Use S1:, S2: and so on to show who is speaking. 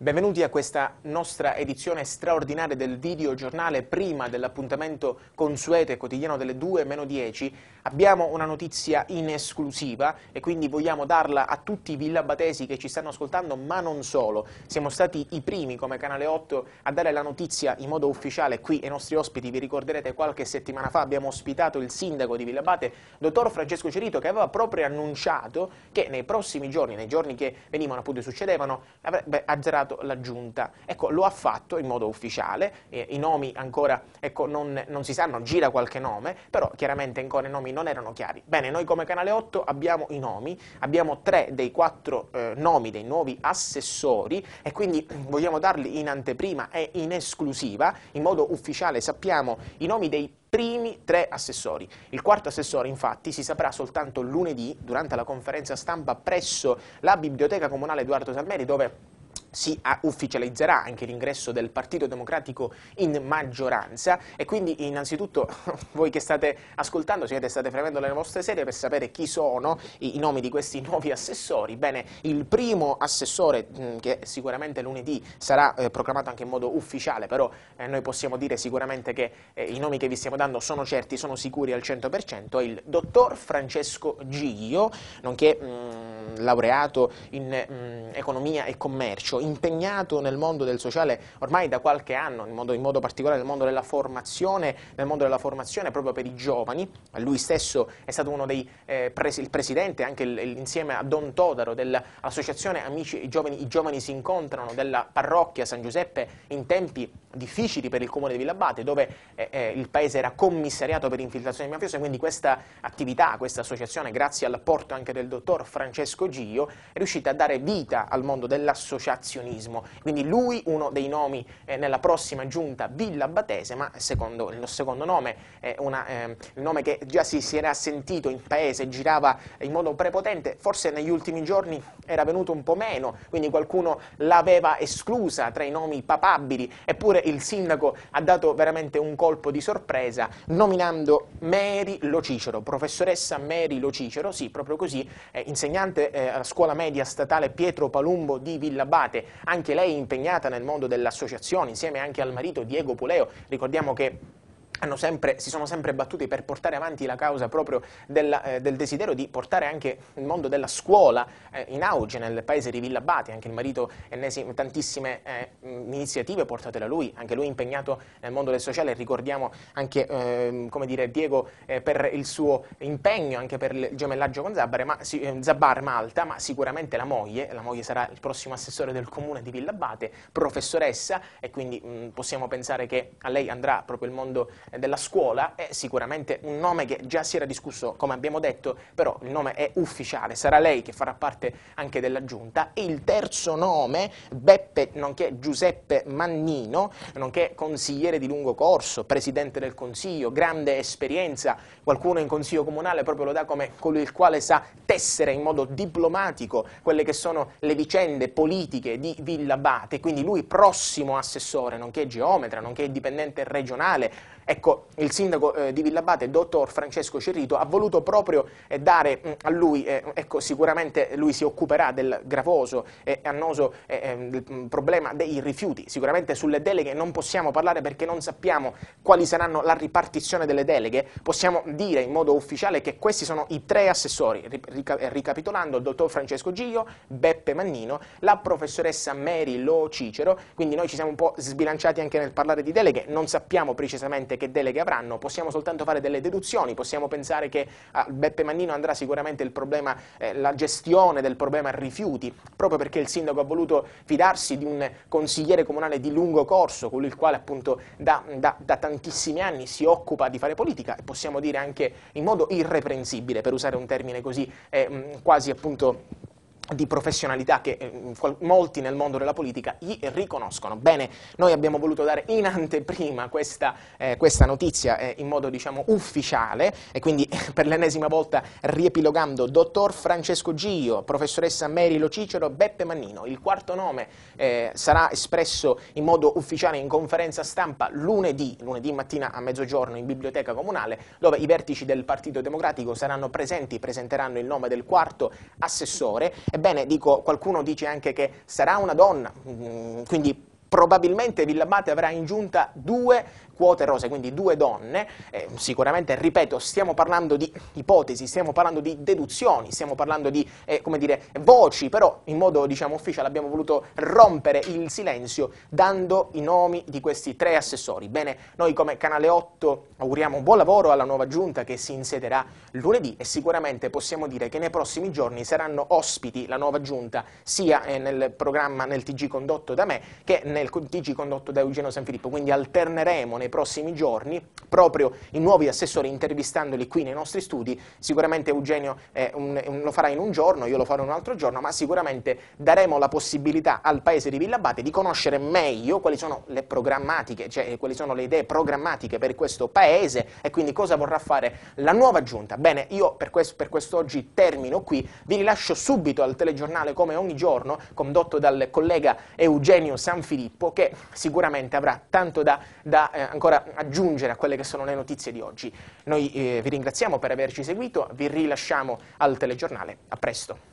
S1: Benvenuti a questa nostra edizione straordinaria del videogiornale prima dell'appuntamento consueto e quotidiano delle 2:10. Abbiamo una notizia in esclusiva e quindi vogliamo darla a tutti i villabatesi che ci stanno ascoltando, ma non solo. Siamo stati i primi come Canale 8 a dare la notizia in modo ufficiale qui ai nostri ospiti. Vi ricorderete qualche settimana fa abbiamo ospitato il sindaco di Villabate, dottor Francesco Cerito, che aveva proprio annunciato che nei prossimi giorni, nei giorni che venivano appunto e succedevano, avrebbe azzerato la giunta. Ecco, lo ha fatto in modo ufficiale, i nomi ancora non si sanno, gira qualche nome, però chiaramente ancora i nomi non erano chiari. Bene, noi come Canale 8 abbiamo i nomi, abbiamo 3 dei 4 nomi dei nuovi assessori e quindi vogliamo darli in anteprima e in esclusiva, in modo ufficiale sappiamo i nomi dei primi 3 assessori. Il quarto assessore infatti si saprà soltanto lunedì durante la conferenza stampa presso la Biblioteca Comunale Edoardo Salmeri, dove si ufficializzerà anche l'ingresso del Partito Democratico in maggioranza e quindi innanzitutto voi che state ascoltando, state fremendo le vostre sedie per sapere chi sono i nomi di questi nuovi assessori. Bene, il primo assessore che sicuramente lunedì sarà proclamato anche in modo ufficiale, però noi possiamo dire sicuramente che i nomi che vi stiamo dando sono certi, sono sicuri al 100%, è il dottor Francesco Giglio, nonché laureato in economia e commercio, impegnato nel mondo del sociale ormai da qualche anno, in modo particolare nel mondo della formazione proprio per i giovani. Lui stesso è stato uno dei il presidente, anche insieme a Don Todaro, dell'associazione Amici i Giovani si incontrano della parrocchia San Giuseppe in tempi difficili per il comune di Villabate, dove il paese era commissariato per infiltrazioni mafiose, quindi questa attività, questa associazione, grazie all'apporto anche del dottor Francesco Giglio, è riuscita a dare vita al mondo dell'associazionismo. Quindi lui uno dei nomi nella prossima giunta villabatese, ma il secondo nome è il nome che già si era sentito in paese, girava in modo prepotente, forse negli ultimi giorni era venuto un po' meno, quindi qualcuno l'aveva esclusa tra i nomi papabili, eppure il sindaco ha dato veramente un colpo di sorpresa nominando Mary Lo Cicero, professoressa Mary Lo Cicero, sì, proprio così, insegnante alla scuola media statale Pietro Palumbo di Villabate, anche lei impegnata nel mondo dell'associazione insieme anche al marito Diego Puleo. Ricordiamo che si sono sempre battuti per portare avanti la causa proprio del desiderio di portare anche il mondo della scuola in auge nel paese di Villabate. Anche il marito tantissime iniziative portate da lui, anche lui impegnato nel mondo del sociale. Ricordiamo anche come dire, Diego per il suo impegno anche per il gemellaggio con Zabar Malta, ma sicuramente la moglie sarà il prossimo assessore del comune di Villabate, professoressa, e quindi possiamo pensare che a lei andrà proprio il mondo della scuola. È sicuramente un nome che già si era discusso, come abbiamo detto, però il nome è ufficiale, sarà lei che farà parte anche della giunta. E il terzo nome, Beppe nonché Giuseppe Mannino, nonché consigliere di lungo corso, presidente del consiglio, grande esperienza, qualcuno in consiglio comunale proprio lo dà come colui il quale sa tessere in modo diplomatico quelle che sono le vicende politiche di Villabate, quindi lui prossimo assessore, nonché geometra, nonché dipendente regionale. Ecco, il sindaco di Villabate, dottor Francesco Cerito, ha voluto proprio dare a lui, sicuramente lui si occuperà del gravoso e annoso problema dei rifiuti. Sicuramente sulle deleghe non possiamo parlare perché non sappiamo quali saranno la ripartizione delle deleghe. Possiamo dire in modo ufficiale che questi sono i 3 assessori, ricapitolando: il dottor Francesco Giglio, Beppe Mannino, la professoressa Mary Lo Cicero. Quindi noi ci siamo un po' sbilanciati anche nel parlare di deleghe, non sappiamo precisamente che deleghe avranno, possiamo soltanto fare delle deduzioni, possiamo pensare che a Beppe Mannino andrà sicuramente il problema, la gestione del problema rifiuti, proprio perché il sindaco ha voluto fidarsi di un consigliere comunale di lungo corso, colui il quale appunto da tantissimi anni si occupa di fare politica, e possiamo dire anche in modo irreprensibile, per usare un termine così quasi appunto di professionalità che molti nel mondo della politica gli riconoscono. Bene, noi abbiamo voluto dare in anteprima questa notizia in modo diciamo ufficiale, e quindi per l'ennesima volta riepilogando: dottor Francesco Giglio, professoressa Mary Lo Cicero, Beppe Mannino. Il quarto nome sarà espresso in modo ufficiale in conferenza stampa lunedì mattina a mezzogiorno in biblioteca comunale, dove i vertici del Partito Democratico saranno presenti, presenteranno il nome del quarto assessore. Ebbene, qualcuno dice anche che sarà una donna, quindi probabilmente Villabate avrà in giunta 2 quote rose, quindi 2 donne. Sicuramente, ripeto, stiamo parlando di ipotesi, stiamo parlando di deduzioni, stiamo parlando di come dire, voci, però in modo diciamo ufficiale abbiamo voluto rompere il silenzio dando i nomi di questi 3 assessori. Bene, noi come Canale 8 auguriamo un buon lavoro alla nuova giunta che si insedierà lunedì e sicuramente possiamo dire che nei prossimi giorni saranno ospiti la nuova giunta sia nel programma, nel TG condotto da me, che nel TG condotto da Eugenio Sanfilippo, quindi alterneremo nei prossimi giorni proprio i nuovi assessori intervistandoli qui nei nostri studi. Sicuramente Eugenio lo farà in un giorno, io lo farò in un altro giorno, ma sicuramente daremo la possibilità al paese di Villabate di conoscere meglio quali sono le programmatiche, cioè quali sono le idee programmatiche per questo paese e quindi cosa vorrà fare la nuova giunta. Bene, io per quest'oggi termino qui, vi rilascio subito al telegiornale come ogni giorno, condotto dal collega Eugenio Sanfilippo, che sicuramente avrà tanto da ancora aggiungere a quelle che sono le notizie di oggi. Noi vi ringraziamo per averci seguito, vi rilasciamo al telegiornale, a presto.